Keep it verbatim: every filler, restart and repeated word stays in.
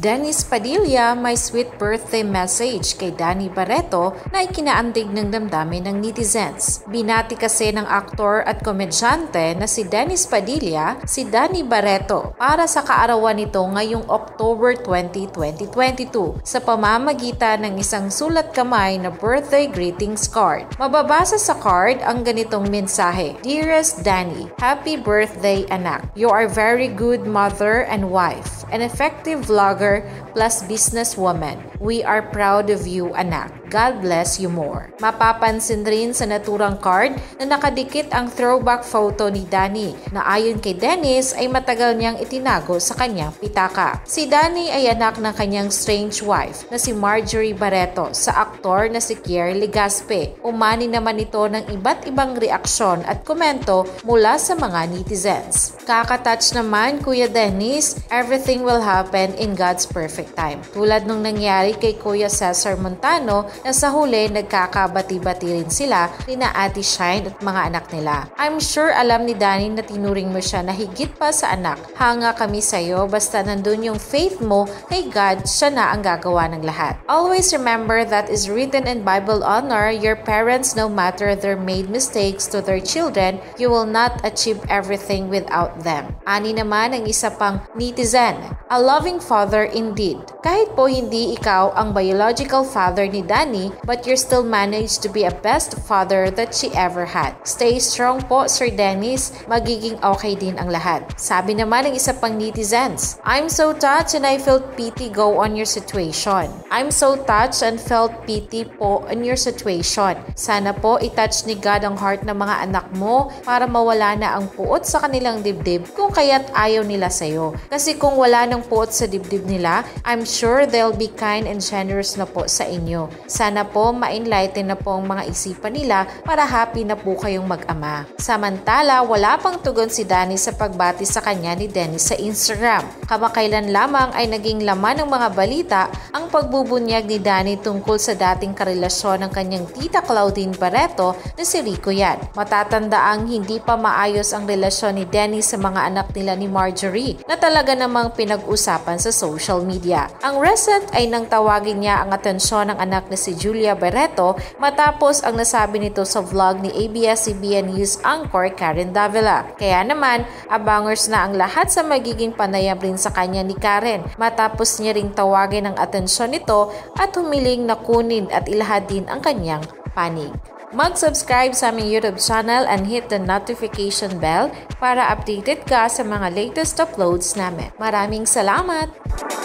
Dennis Padilla may sweet birthday message kay Danny Barreto na ikinaantig ng damdamin ng netizens. Binati kasi ng aktor at komedyante na si Dennis Padilla si Danny Barreto para sa kaarawan nito ngayong October twentieth, twenty twenty-two sa pamamagitan ng isang sulat kamay na birthday greetings card. Mababasa sa card ang ganitong mensahe: Dearest Danny, happy birthday anak. You are very good mother and wife, an effective vlogger plus businesswoman. We are proud of you, anak. God bless you more. Mapapansin rin sa naturang card na nakadikit ang throwback photo ni Danny na ayon kay Dennis ay matagal niyang itinago sa kanyang pitaka. Si Danny ay anak ng kanyang strange wife na si Marjorie Barreto sa aktor na si Kier Legaspi. Umani naman ito ng iba't ibang reaksyon at komento mula sa mga netizens. Kakatouch naman, Kuya Dennis, everything will happen in God's perfect time. Tulad nung nangyari kay Kuya Cesar Montano na sa huli nagkakabati-bati rin sila ni na Ate Shine at mga anak nila. I'm sure alam ni Danny na tinuring mo siya na higit pa sa anak. Hanga kami sa'yo basta nandun yung faith mo kay God, siya na ang gagawa ng lahat. Always remember that is written in Bible honor, your parents, no matter their made mistakes to their children, you will not achieve everything without them. Ani naman ang isa pang netizen, a loving father indeed. Kahit po hindi ikaw ang biological father ni Danny, but you still managed to be a best father that she ever had. Stay strong po, Sir Dennis. Magiging okay din ang lahat. Sabi naman ng isa pang netizens, I'm so touched and I felt pity go on your situation. I'm so touched and felt pity po on your situation. Sana po itouch ni God ang heart ng mga anak mo para mawala na ang puot sa kanilang dibdib kung kaya't ayaw nila sa'yo. Kasi kung wala ng puot sa dibdib nila, I'm sure they'll be kind and generous na po sa inyo. Sana po ma-enlighten na po ang mga isipan nila para happy na po kayong mag-ama. Samantala, wala pang tugon si Danny sa pagbati sa kanya ni Dennis sa Instagram. Kamakailan lamang ay naging laman ng mga balita ang pagbubunyag ni Danny tungkol sa dating karelasyon ng kanyang tita Claudine Barreto na si Rico Yan. Matatandaang hindi pa maayos ang relasyon ni Denny sa mga anak nila ni Marjorie na talaga namang pinag-usapan sa social media. Ang recent ay nang tawagin niya ang atensyon ng anak na si Julia Barreto matapos ang nasabi nito sa vlog ni A B S C B N News anchor Karen Davila. Kaya naman, abangers na ang lahat sa magiging panayam rin sa kanya ni Karen matapos niya ring tawagin ang atensyon nito at humiling na kunin at ilahad din ang kanyang panig. Mag-subscribe sa aming YouTube channel and hit the notification bell para updated ka sa mga latest uploads namin. Maraming salamat!